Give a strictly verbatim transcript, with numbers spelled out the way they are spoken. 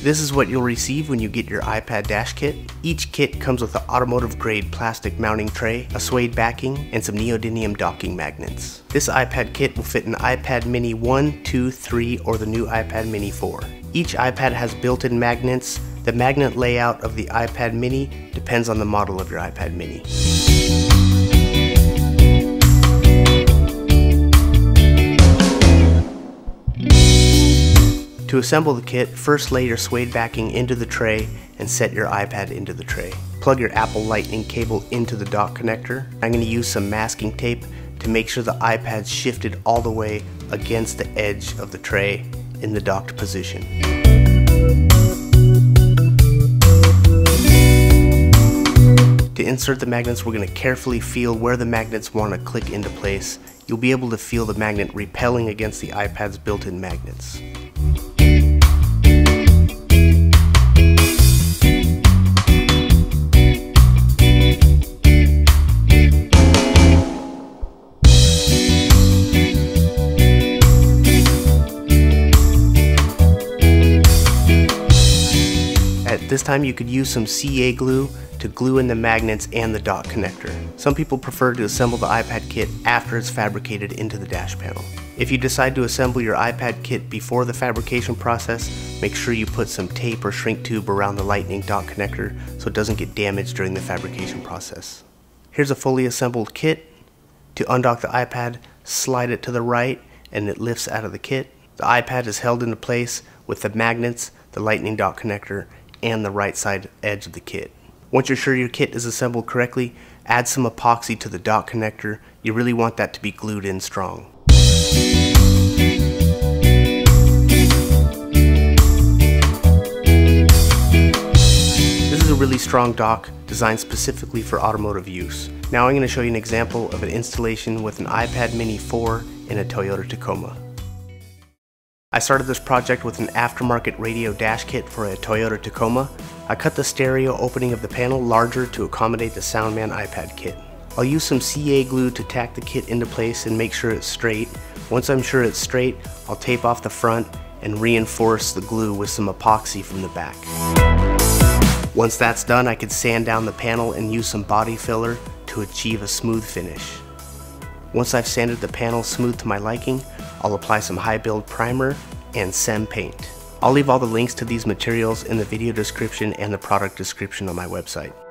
This is what you'll receive when you get your iPad dash kit. Each kit comes with an automotive grade plastic mounting tray, a suede backing, and some neodymium docking magnets. This iPad kit will fit an iPad mini one, two, three, or the new iPad mini four. Each iPad has built-in magnets. The magnet layout of the iPad mini depends on the model of your iPad mini. To assemble the kit, first lay your suede backing into the tray and set your iPad into the tray. Plug your Apple Lightning cable into the dock connector. I'm going to use some masking tape to make sure the iPad's shifted all the way against the edge of the tray in the docked position. To insert the magnets, we're going to carefully feel where the magnets want to click into place. You'll be able to feel the magnet repelling against the iPad's built-in magnets. At this time, you could use some C A glue to glue in the magnets and the dock connector. Some people prefer to assemble the iPad kit after it's fabricated into the dash panel. If you decide to assemble your iPad kit before the fabrication process, make sure you put some tape or shrink tube around the Lightning dock connector so it doesn't get damaged during the fabrication process. Here's a fully assembled kit. To undock the iPad, slide it to the right and it lifts out of the kit. The iPad is held into place with the magnets, the Lightning dock connector, and the right side edge of the kit. Once you're sure your kit is assembled correctly, add some epoxy to the dock connector. You really want that to be glued in strong. This is a really strong dock designed specifically for automotive use. Now I'm going to show you an example of an installation with an iPad mini four in a Toyota Tacoma. I started this project with an aftermarket radio dash kit for a Toyota Tacoma. I cut the stereo opening of the panel larger to accommodate the Soundman iPad kit. I'll use some C A glue to tack the kit into place and make sure it's straight. Once I'm sure it's straight, I'll tape off the front and reinforce the glue with some epoxy from the back. Once that's done, I can sand down the panel and use some body filler to achieve a smooth finish. Once I've sanded the panel smooth to my liking, I'll apply some high build primer and Sem paint. I'll leave all the links to these materials in the video description and the product description on my website.